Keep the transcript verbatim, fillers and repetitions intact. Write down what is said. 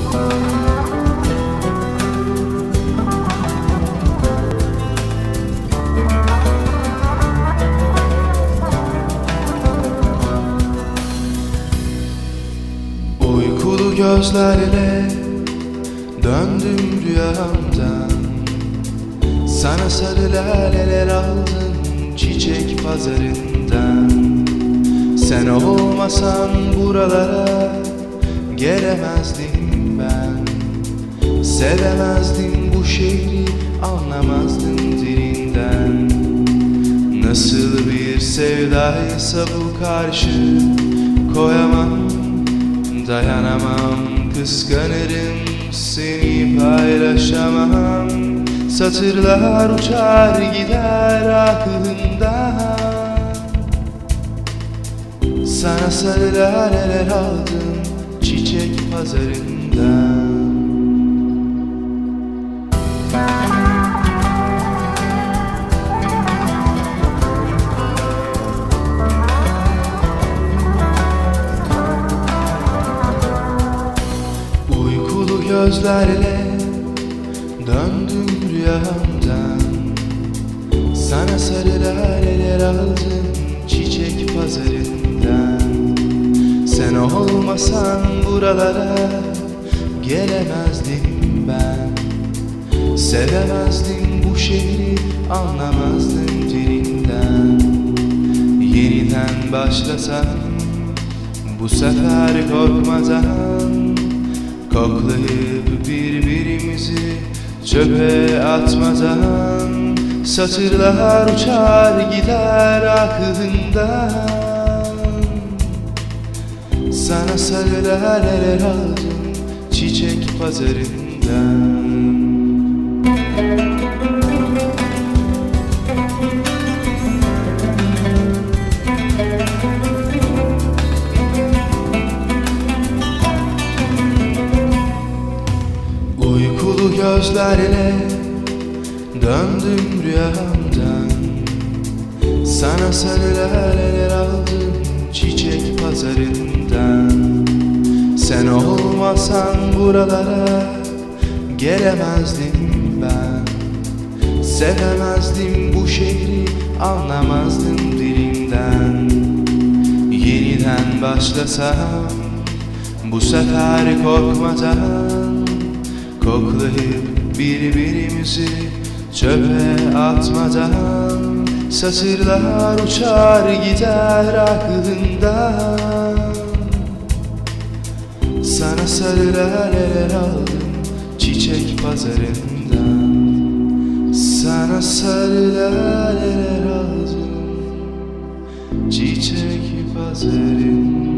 Uykulu gözlerle döndüm rüyamdan. Sana sarı laleler aldım çiçek pazarından. Sen olmasan buralara gelemezdim ben. Sevemezdim bu şehri, anlamazdım dilinden. Nasıl bir sevdaysa bu, karşı koyamam, dayanamam, kıskanırım, seni paylaşamam. Satırlar uçar gider aklımdan. Sana sarı laleler aldım çiçek pazarından. Uykulu gözlerle döndüm rüyamdan. Sana sarı laleler aldım çiçek pazarından. Sen olmasan buralara gelemezdim ben. Sevemezdim bu şehri, anlamazdım dilinden. Yeniden başlasam bu sefer korkmadan, koklayıp birbirimizi çöpe atmadan. Satırlar uçar gider aklımdan. Sana sarı laleler aldım çiçek pazarından. Uykulu gözlerle döndüm rüyamdan. Sana sarı laleler aldım çiçek pazarından. Sen olmasan buralara gelemezdim ben. Sevemezdim bu şehri, anlamazdım dilinden. Yeniden başlasam bu sefer korkmadan, koklayıp birbirimizi çöpe atmadan. Satırlar uçar gider aklımdan. Sana sarı laleler aldım çiçek pazarından. Sana sarı laleler aldım çiçek pazarından.